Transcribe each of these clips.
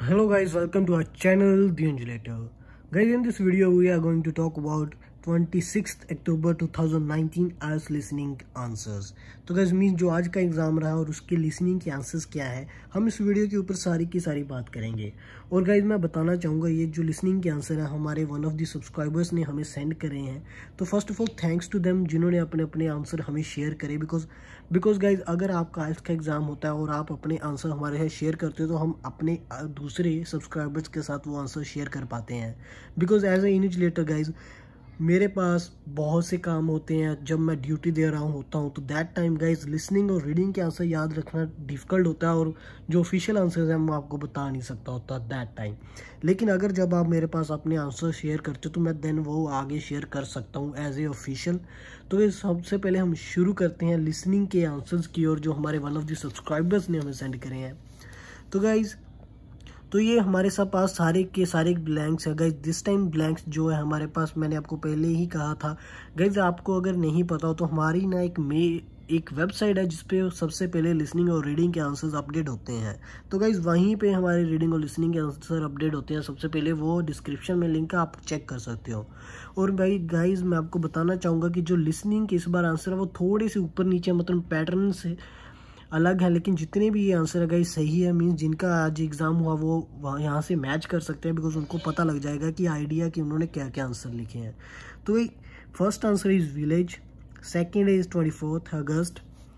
Hello guys, welcome to our channel The Insulator. Guys, in this video we are going to talk about 26th October 2019 IELTS listening answers. तो guys means जो आज का exam रहा और उसके listening के answers क्या है, हम इस वीडियो के ऊपर सारी की सारी बात करेंगे। और गाइज मैं बताना चाहूँगा ये जो लिसनिंग के आंसर है हमारे वन ऑफ द सब्सक्राइबर्स ने हमें सेंड करे हैं। तो first of all thanks to them जिन्होंने अपने अपने आंसर हमें शेयर करे। बिकॉज गाइज अगर आपका आइल्स का एग्जाम होता है और आप अपने आंसर हमारे साथ शेयर करते हो तो हम अपने दूसरे सब्सक्राइबर्स के साथ वो आंसर शेयर कर पाते हैं। Because as a invigilator guys मेरे पास बहुत से काम होते हैं जब मैं ड्यूटी दे रहा होता हूँ, तो दैट टाइम गाइज लिसनिंग और रीडिंग के आंसर याद रखना डिफ़िकल्ट होता है और जो ऑफिशियल आंसर्स हैं मैं आपको बता नहीं सकता होता दैट टाइम। लेकिन अगर जब आप मेरे पास अपने आंसर शेयर करते हो तो मैं देन वो आगे शेयर कर सकता हूँ एज ए ऑफिशियल। तो ये सबसे पहले हम शुरू करते हैं लिसनिंग के आंसर्स की और जो हमारे वन ऑफ द सब्सक्राइबर्स ने हमें सेंड करे हैं। तो गाइज तो ये हमारे पास सारे के सारे ब्लैंक्स है गाइज। दिस टाइम ब्लैंक्स जो है हमारे पास, मैंने आपको पहले ही कहा था गाइज, आपको अगर नहीं पता हो तो हमारी ना एक वेबसाइट है जिसपे सबसे पहले लिसनिंग और रीडिंग के आंसर्स अपडेट होते हैं। तो गाइज वहीं पे हमारे रीडिंग और लिसनिंग के आंसर अपडेट होते हैं सबसे पहले, वो डिस्क्रिप्शन में लिंक है, आप चेक कर सकते हो। और गाइज मैं आपको बताना चाहूँगा कि जो लिसनिंग के इस बार आंसर है वो थोड़े से ऊपर नीचे मतलब पैटर्न से अलग है, लेकिन जितने भी ये आंसर है गाइस सही है। मीन्स जिनका आज एग्जाम हुआ वो यहाँ से मैच कर सकते हैं बिकॉज उनको पता लग जाएगा कि आइडिया कि उन्होंने क्या क्या आंसर लिखे हैं। तो first answer is village, second is 24 August,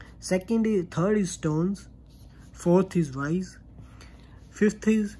third is stones, fourth is wise, fifth is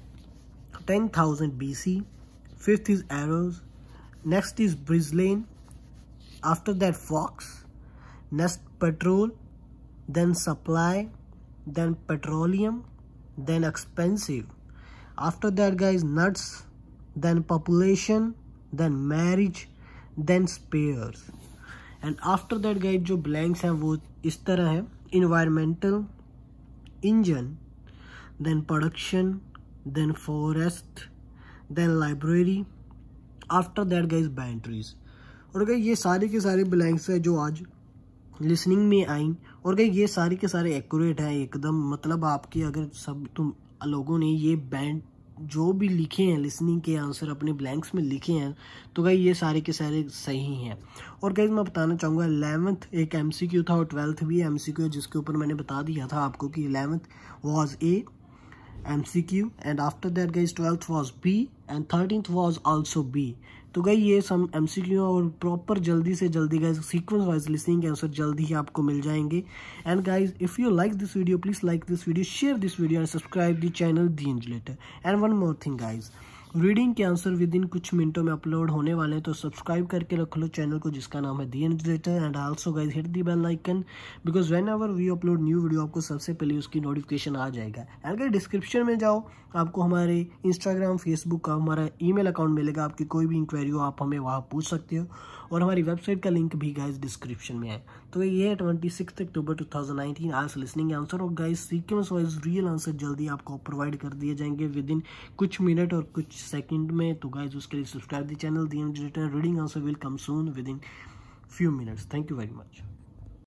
10,000 BC, fifth is arrows, next is bridge lane, after that fox, next petrol, then supply, then petroleum, then expensive. After that guys nuts, then population, then marriage, then spares. And after that guys जो blanks हैं वो इस तरह है: environmental, engine, then production, then forest, then library. After that guys boundaries. और guys ये सारे के सारे ब्लैंक्स है जो आज लिसनिंग में आई। और गाइस ये सारे के सारे एक्यूरेट है एकदम, मतलब आपके अगर सब तुम लोगों ने ये बैंड जो भी लिखे हैं लिसनिंग के आंसर अपने ब्लैंक्स में लिखे हैं तो गाइस ये सारे के सारे सही हैं। और गाइस मैं बताना चाहूँगा 11th एक MCQ था और 12th भी MCQ है, जिसके ऊपर मैंने बता दिया था आपको कि 11th was A MCQ and after that guys 12th was B and 13th was also B। तो गाइस ये सब MCQ और प्रॉपर जल्दी से जल्दी गाइस सीक्वेंस वाइज लिसनिंग के आंसर जल्दी ही आपको मिल जाएंगे। And guys if you like this video please like this video, share this video and subscribe the channel the Insulator. And one more thing guys, reading के answer within कुछ मिनटों में अपलोड होने वाले हैं, तो सब्सक्राइब करके रख लो चैनल को जिसका नाम है the Insulator. And also guys hit the bell icon because whenever we upload new video आपको सबसे पहले उसकी नोटिफिकेशन आ जाएगा। एंड गाइस डिस्क्रिप्शन में जाओ, आपको हमारे इंस्टाग्राम फेसबुक का हमारा ईमेल अकाउंट मिलेगा, आपकी कोई भी इंक्वायरी हो आप हमें वहाँ पूछ सकते हो। और हमारी वेबसाइट का लिंक भी गाइस डिस्क्रिप्शन में है। तो ये है 26 अक्टूबर 2019 आइल्स लिसनिंग आंसर। और guys sequence wise real answer जल्दी आपको प्रोवाइड कर दिए जाएंगे विद इन कुछ मिनट और कुछ सेकंड में। तो गाइस उसके लिए subscribe the channel the Insulator. Reading answer will come soon within few minutes. Thank you very much.